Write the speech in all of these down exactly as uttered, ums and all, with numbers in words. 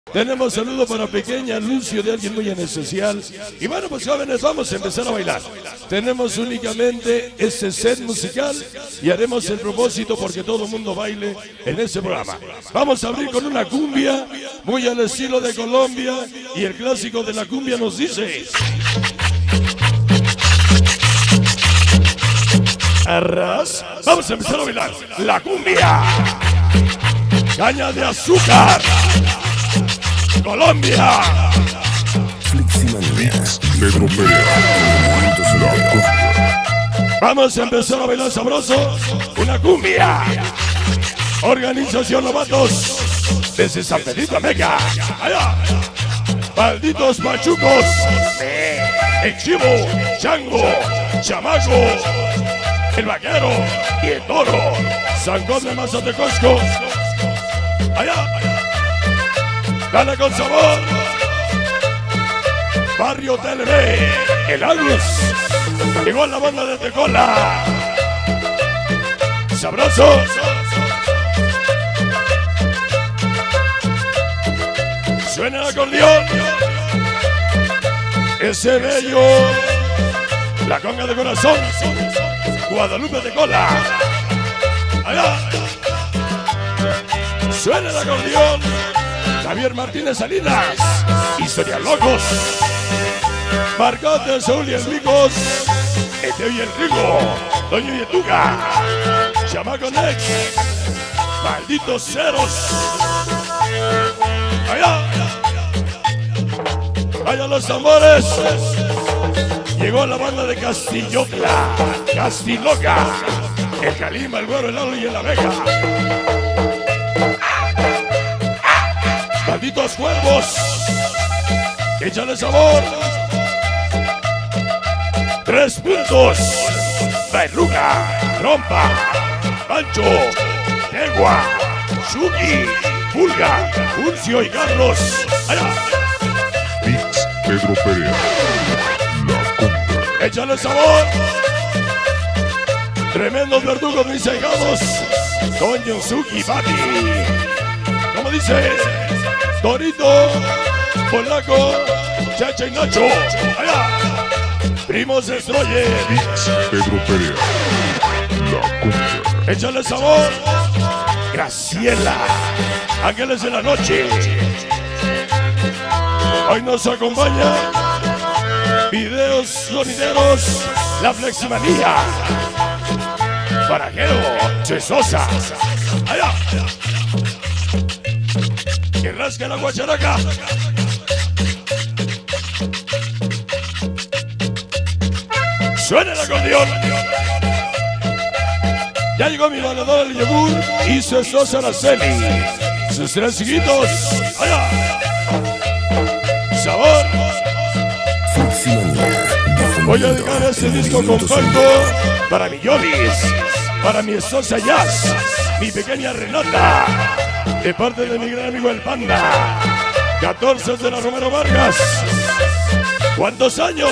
Tenemos saludo para pequeña Lucio de alguien muy en especial. Y bueno, pues jóvenes, vamos a empezar a bailar. Tenemos únicamente este set musical y haremos el propósito porque todo el mundo baile en este programa. Vamos a abrir con una cumbia muy al estilo de Colombia y el clásico de la cumbia nos dice: arras. Vamos a empezar a bailar la cumbia. Caña de azúcar. Colombia. Pedro Pérez. Vamos a empezar a bailar sabroso una cumbia. Organización Novatos desde San Pedrito Mega. Allá. Malditos pachucos. El chivo, chango, chamaco, el vaquero y el toro. Zancón de Mazatecosco. Allá. Dale con sabor. Barrio T L B, el Alus. Llegó la banda de Tecola. Sabroso. Suena el acordeón. Ese bello. La conga de corazón. Guadalupe Tecola. Allá. Suena el acordeón. Javier Martínez Salinas, Historia Locos, Marcote, Saúl y Enricos, Eteo y Enrico, Doño Yetuga, Chamaco Nex, Malditos Ceros. Allá, allá los tambores. Llegó la banda de Castillocla, Castiloca, el Calima, el Güero, el Lalo y el Abeja. Malditos cuervos, échale sabor. Tres puntos. Berruga, Trompa, Pancho, Tegua, Chucky, Pulga, Pulcio y Carlos. Allá. Mix Pedro Pérez. La cumbia. Échale sabor. Tremendos verdugos mis allegados. Toño, Suki, Bati. ¿Cómo dice? Torito, Polaco, Chacha y Nacho. Allá. Primos Destroyer. Mix Pedro Pérez. La cumbia. Échale sabor. Graciela. Ángeles de la Noche. Hoy nos acompaña Videos Sonideros. La Fleximanía. Barajero. Chesosa. Allá. Que rasca la guacharaca. Suena el acordeón. Ya llegó mi valedor el yogur y su esposa Araceli. Sus tres hijitos. Allá. Sabor. Voy a dedicar este disco compacto para mi Yolis, para mi esposa Jazz, mi pequeña Renata, de parte de mi gran amigo el Panda. catorce de la Romero Vargas. ¿Cuántos años?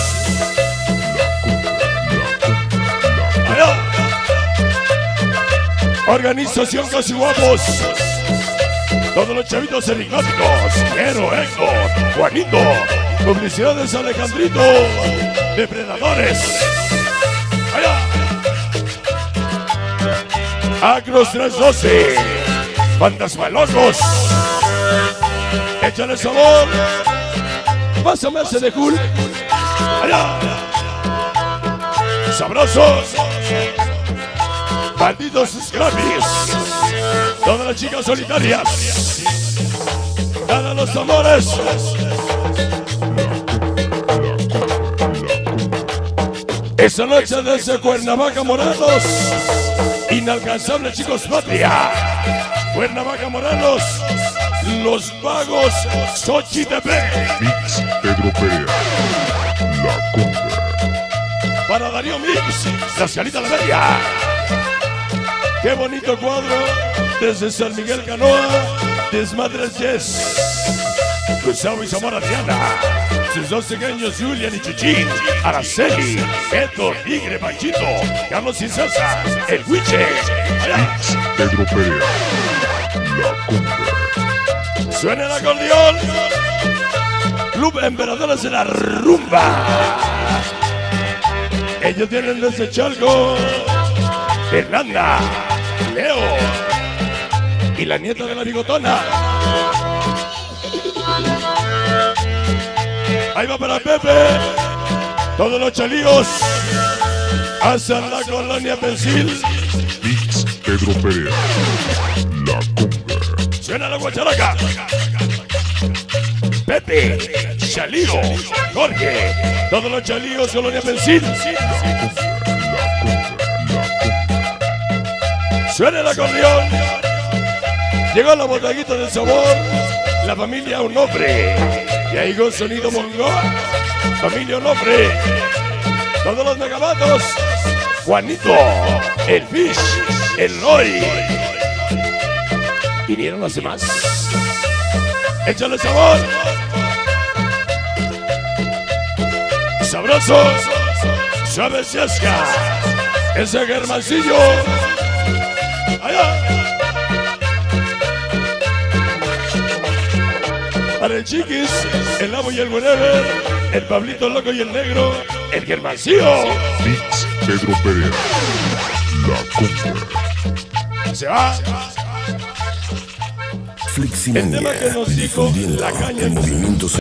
Allá. Organización Casi Guapos. Todos los chavitos enigmáticos. Quiero, Héctor, Juanito. Publicidades Alejandrito. Depredadores. Allá. Acros trescientos doce. Fantasmalocos. Échale sabor. Pásame ese de Jul. Allá. Sabrosos. Bandidos Scrappys. Todas las chicas solitarias. Gana los amores. Esta noche desde Cuernavaca, Morelos. Inalcanzable, chicos, patria. Cuernavaca, Morelos. Los Vagos, Xochitepec. Mix Pedro Pérez. La cumbia. Para Darío Mix, la Cialita La Media. Qué bonito cuadro. Desde San Miguel Canoa, Desmadres Yes. Gustavo y Zamora Diana. Sus dos pequeños, Julian y Chuchín. Araceli, Beto, Tigre, Panchito, Carlos y César, el Huiche. Mix Pedro Pérez. La cumbia. Suena el acordeón. Club Emperadores de la Rumba. Ellos tienen desde Chalco Fernanda, Leo y la nieta de la bigotona. Ahí va para Pepe. Todos los chalíos hasta la colonia Pensil. Mix Pedro Perea. La conga. Suena la guacharaca. Pepe, Chalío, Jorge, todos los chalíos, colonia Pensil. Suena el acordeón. Llegó la botaguita del sabor. La familia Onofre. Y ahí con sonido mongo. Familia Onofre. Todos los megabatos. Juanito, el Fish, el Roy. ¿Vinieron los demás? Échale sabor. Sabroso. Suave Sesca. Ese Germancillo. Allá. Para el Chiquis, el Amo y el Whenever, el Pablito Loco y el Negro, el Germancillo. Mix Pedro Perea. La conga. Se va. Fliximanía, El tema que nos dijo difundiendo la caña el movimiento